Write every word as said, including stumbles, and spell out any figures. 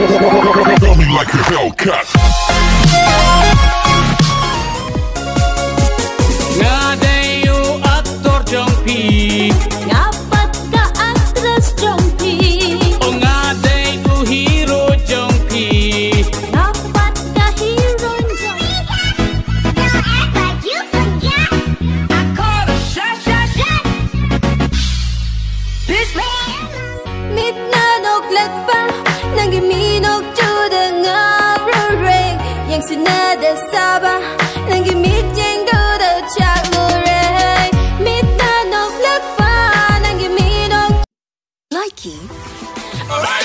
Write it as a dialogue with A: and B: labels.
A: Got me like a Hellcat.
B: Ngadayu aktor jongpi,
C: Ngapat ka aktris jongpi,
B: oh ngadayu hero jongpi.
C: ngapat ka hero jongpi.
D: Don't act like you forget. I call a shot, shot, shot. This man.
C: Mitnanog lagpa, nangiminog juda nga rureng. Yang sinada saba, nangimit yang duda chak lureng. Mitnanog lagpa, nangiminog. Likey.